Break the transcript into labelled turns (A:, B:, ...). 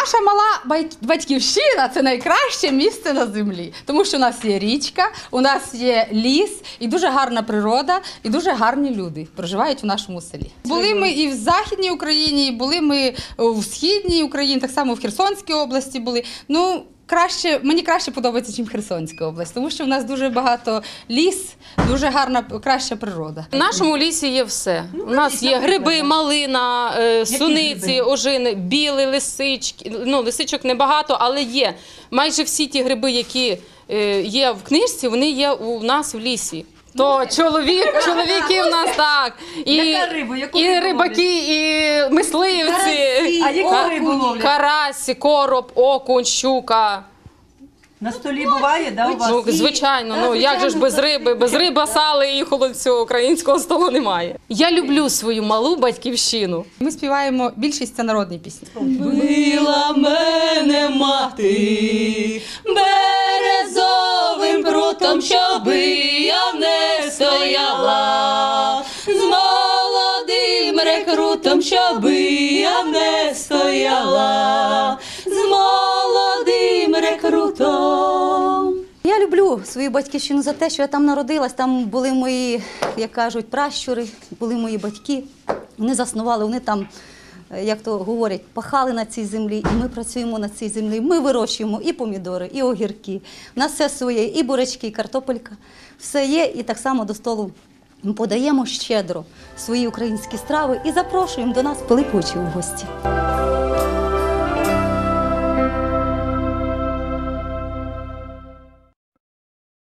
A: Наша мала батьківщина – це найкраще місце на землі, тому що у нас є річка, у нас є ліс, і дуже гарна природа, і дуже гарні люди проживають у нашому селі. Були ми і в Західній Україні, і були ми в Східній Україні, так само в Херсонській області були. Ну, мені краще подобається, ніж Херсонська область, тому що в нас дуже багато ліс, дуже гарна, краща природа.
B: В нашому лісі є все. У нас є гриби, малина, суниці, ожини, білі лисички. Ну, лисичок небагато, але є. Майже всі ті гриби, які є в книжці, вони є у нас в лісі. То чоловіки в нас так, і рибаки, і мисливці, карась, короб, окунь, щука.
C: На столі буває, да, у вас?
B: Ну, звичайно, ну як же ж без риби? Без риби, сали і холодцю українського столу немає. Я люблю свою малу батьківщину.
A: Ми співаємо, більшість це народні пісні.
D: Била мене мати березовим прутом, щоби я не стояла, з молодим рекрутом, щоби я не стояла, з молодим рекрутом.
E: Я люблю свою батьківщину за те, що я там народилась, там були мої, як кажуть, пращури, були мої батьки. Вони заснували, вони там, як то говорять, пахали на цій землі, і ми працюємо на цій землі. Ми вирощуємо і помідори, і огірки. У нас все своє, і бурячки, і картопелька. Все є, і так само до столу ми подаємо щедро свої українські страви і запрошуємо до нас в Пилиповичі в гості.